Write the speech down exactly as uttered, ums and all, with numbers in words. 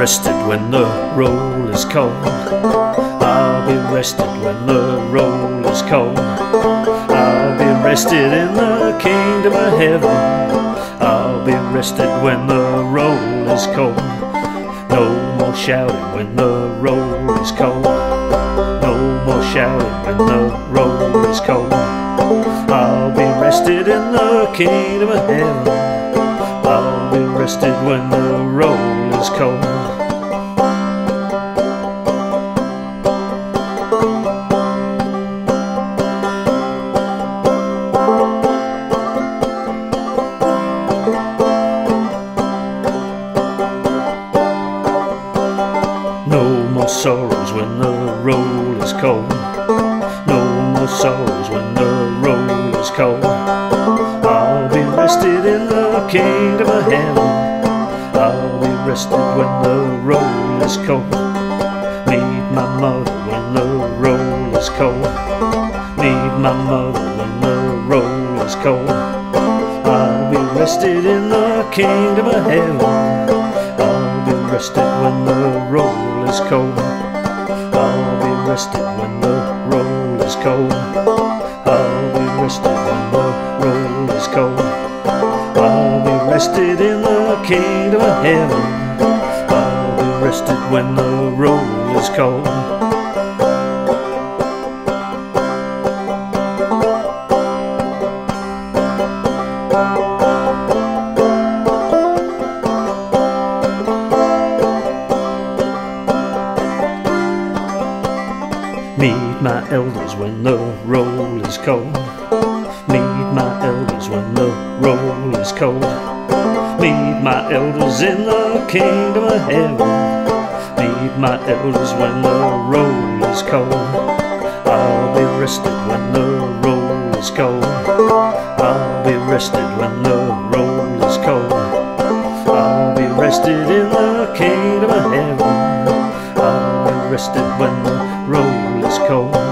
rested when the roll is cold. I'll be rested when the roll is cold. I'll be rested in the kingdom of heaven. I'll be rested when the roll is cold. No more shouting when the roll is cold. No more shouting when the roll is cold. I'll be rested in the kingdom of heaven. I'll be rested when the roll is cold. No more sorrows when the roll is cold. No more sorrows when the roll is cold. I'll be rested in the kingdom of heaven. I'll be rested when the roll is cold. Meet my mother when the roll is cold. Meet my mother when the roll is cold. I'll be rested in the kingdom of heaven. I'll be rested when the roll is cold. I'll be rested when the roll is cold. I'll be rested when the roll is cold. I'll be rested in the kingdom of heaven. I'll be rested when the roll is cold. Meet my elders when the roll is cold. Meet my elders when the roll is cold. Meet my elders in the kingdom of heaven. Meet my elders when the roll is cold. I'll be rested when the roll is cold. I'll be rested when the roll is cold. I'll be rested in the kingdom of heaven. I'll be rested when the roll is cold.